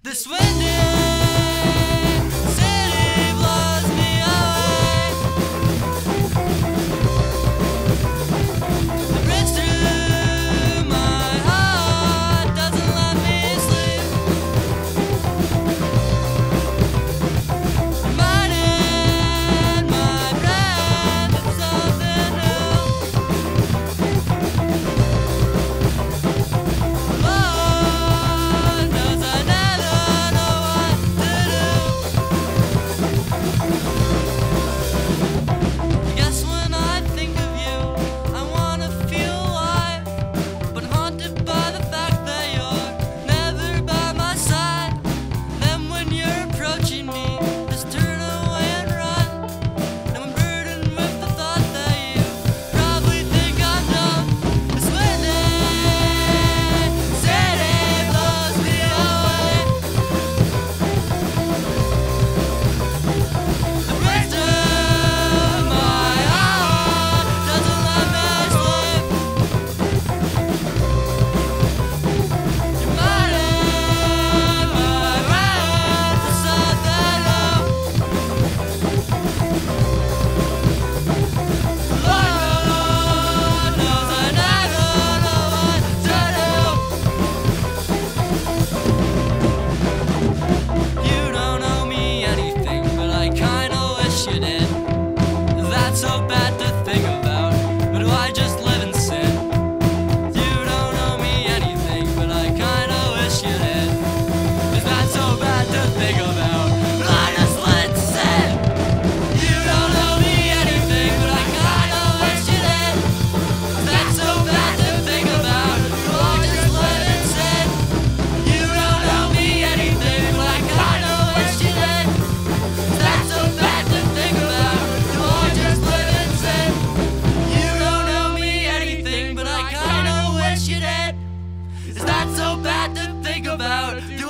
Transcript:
This windy city blows me away. The bridge through my heart doesn't let me sleep. Reminding my breath of something new. Lord knows I never know what to do. I guess when I think of you, I wanna feel alive, but haunted by the fact that you're never by my side. Then when you're approaching me, just turn away and run. And I'm burdened with the thought that you probably think I'm dumb. This windy city blows me away. The bridge to my heart doesn't let me sleep. You're minding my breath for something new. Lord knows I never know what to do. You don't owe me anything, but I kinda wish you did. That's so bad to think about, but do I just live in sin? You don't owe me anything, but I kinda wish you did. Is that so bad to think about, but I just live in sin? You don't owe me anything, but I kinda wish you did. Is that so bad to think about, but I just live in sin? You don't owe me anything, but I kinda wish you did. Is that so bad to think about, do I just live in sin? You don't owe me anything, but I kinda wish you did. Is that so bad to think about?